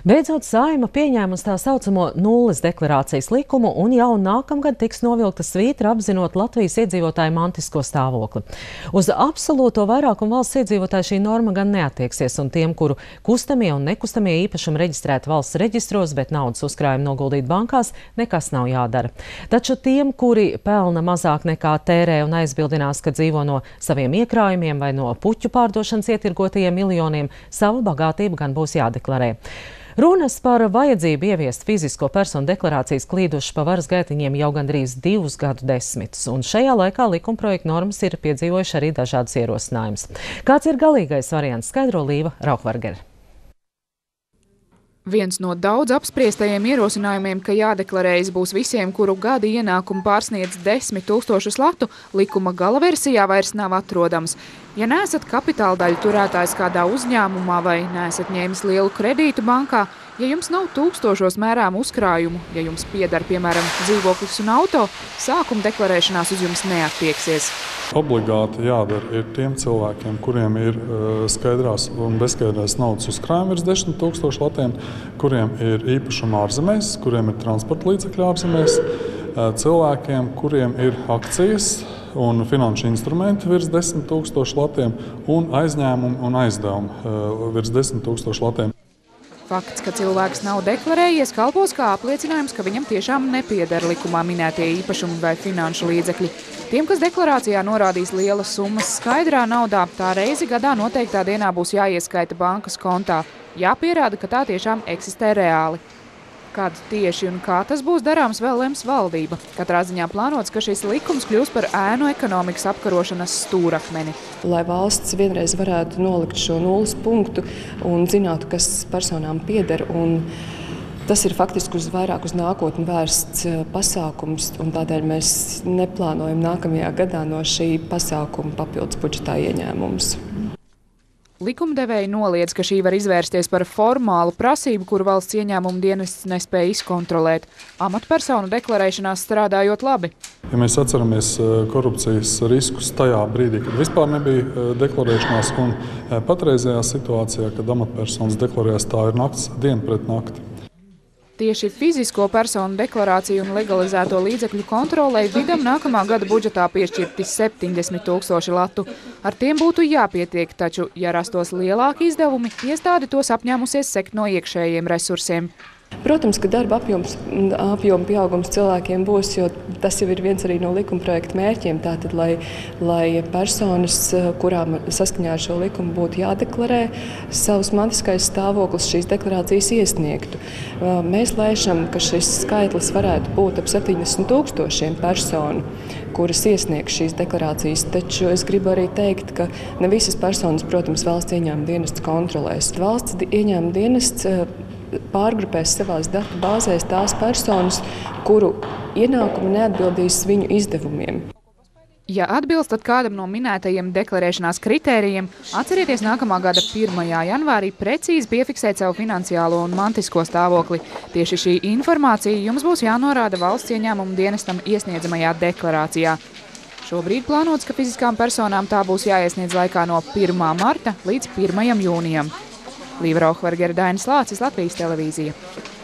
Beidzot, Saeima pieņēmusi tā saucamo nulles deklarācijas likumu un jau nākamgad tiks novilkta svītra apzinot Latvijas iedzīvotāju mantisko stāvokli. Uz absolūto vairākumu valsts iedzīvotāju šī norma gan neattieksies, un tiem, kuru kustamie un nekustamie īpašumi reģistrēti valsts reģistros, bet naudas uzkrājumi noguldīt bankās, nekas nav jādara. Taču tiem, kuri pelna mazāk nekā tērē un aizbildinās, ka dzīvo no saviem iekrājumiem vai no puķu pārdošanas ietirgotajiem miljoniem, savu bagātību gan būs jādeklarē. Runas par vajadzību ieviest fizisko personu deklarācijas klīdušas pa varas gaitiņiem jau gandrīz 2 gadu desmitus, un šajā laikā likumprojekta normas ir piedzīvojuši arī dažādas ierosinājumus. Kāds ir galīgais variants, skaidro Līva Rauhvargere. Viens no daudz apspriestajiem ierosinājumiem, ka jādeklarējas būs visiem, kuru gada ienākumu pārsniedz 10 000 latu, likuma gala versijā vairs nav atrodams. Ja neesat kapitāla daļu turētājs kādā uzņēmumā vai neesat ņēmis lielu kredītu bankā, ja jums nav tūkstošos mērām uzkrājumu, ja jums pieder, piemēram, dzīvoklis un auto, sākuma deklarēšanās uz jums neattieksies. Obligāti jādara ir tiem cilvēkiem, kuriem ir skaidrās un bezskaidrās naudas uzkrājumi virs 10 000 latiem, kuriem ir īpašuma ārzemēs, kuriem ir transporta līdzekļi ārzemēs, cilvēkiem, kuriem ir akcijas un finanšu instrumenti virs 10 000 latiem un aizņēmumi un aizdevumi virs 10 000 latiem. Fakts, ka cilvēks nav deklarējies, kalpos kā apliecinājums, ka viņam tiešām nepieder likumā minētie īpašumi vai finanšu līdzekļi. Tiem, kas deklarācijā norādīs lielas summas skaidrā naudā, tā reizi gadā noteiktā dienā būs jāieskaita bankas kontā. Jāpierāda, ka tā tiešām eksistē reāli. Kad tieši un kā tas būs darāms, vēl lems valdība. Katrā ziņā plānots, ka šis likums kļūs par ēnu ekonomikas apkarošanas stūrakmeni. Lai valsts vienreiz varētu nolikt šo nulles punktu un zinātu, kas personām pieder, un tas ir faktiski vairāk uz nākotni vērsts pasākums, un tādēļ mēs neplānojam nākamajā gadā no šī pasākuma papildus budžetā ieņēmumus. Likumdevēji noliedz, ka šī var izvērsties par formālu prasību, kuru valsts ieņēmuma dienests nespēja izkontrolēt. Amatpersonu deklarēšanās strādājot labi. Ja mēs atceramies korupcijas riskus tajā brīdī, kad vispār nebija deklarēšanās, un patreizējā situācijā, kad amatpersonas deklarējas, tā ir nakts diena pret nakti. Tieši fizisko personu deklarāciju un legalizēto līdzekļu kontrolei vidam nākamā gada budžetā piešķirti 70 000 latu. Ar tiem būtu jāpietiek, taču, ja rastos lielāki izdevumi, iestāde tos apņēmusies sekt no iekšējiem resursiem. Protams, ka darba apjoma pieaugums cilvēkiem būs, jo tas jau ir viens arī no likumprojekta mērķiem. Tātad, lai personas, kurām saskaņā ar šo likumu būtu jādeklarē savus mantiskais stāvoklis, šīs deklarācijas iesniegtu. Mēs lēšam, ka šis skaitlis varētu būt ap 70 000 personu, kuras iesniegs šīs deklarācijas, taču es gribu arī teikt, ka ne visas personas, protams, valsts ieņēmuma dienests kontrolēs. Valsts ieņēmuma dienests pārgrupēs savās datu bāzēs tās personas, kuru ienākumi neatbildīs viņu izdevumiem. Ja atbilstat kādam no minētajiem deklarēšanās kritērijiem, atcerieties nākamā gada 1. janvārī precīzi piefiksēt savu finansiālo un mantisko stāvokli. Tieši šī informācija jums būs jānorāda valsts ieņēmuma dienestam iesniedzamajā deklarācijā. Šobrīd plānots, ka fiziskām personām tā būs jāiesniedz laikā no 1. marta līdz 1. jūnijam. Līva Rauhvargere, Dainis Lācis, Latvijas televīzija.